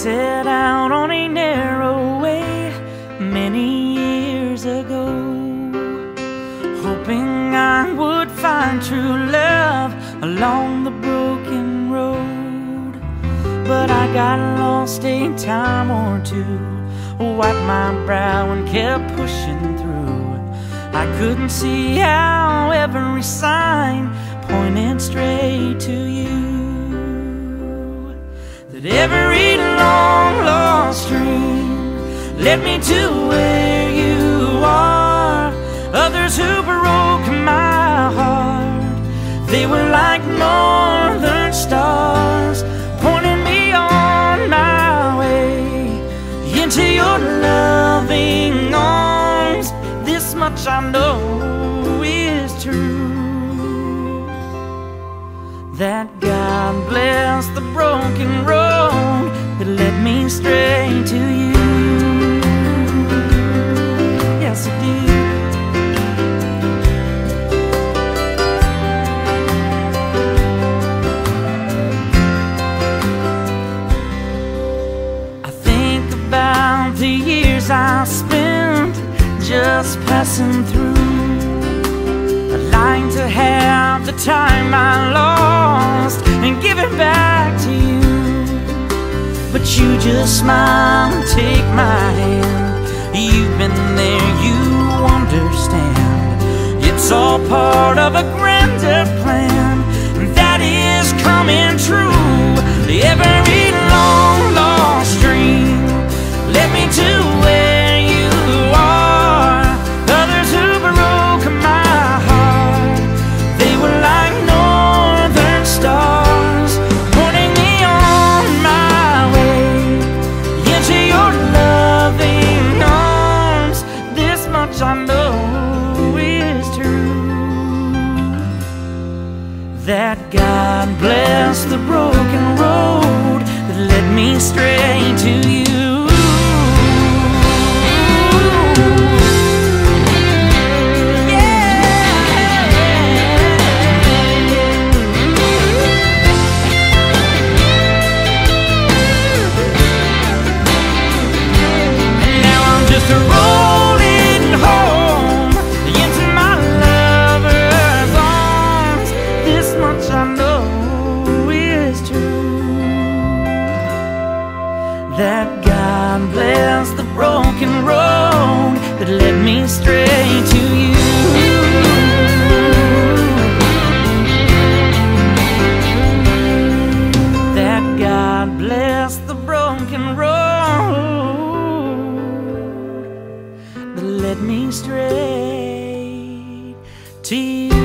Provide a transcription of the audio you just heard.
set out on a narrow way many years ago, hoping I would find true love along the broken road. But I got lost a time or two, wiped my brow and kept pushing through. I couldn't see how every sign pointed straight to you, that every long lost dream led me to where you are. Others who broke my heart, they were like northern stars, pointing me on my way into your loving arms. This much I know is true, that God bless the broken road that led me straight to you. Yes, it did. The years I spent just passing through, I'd like to have the time I lost and give it back to you. But you just smile and take my hand. You've been there, you understand. It's all part of a grander plan that is coming true. Every long lost dream led me to where you are. Others who broke my heart, they were like northern stars, pointing me on my way into your loving arms. This much I know is true, that God bless the broken road that led me straight to you. That God bless the broken road that led me straight to you. That God bless the broken road that led me straight to you.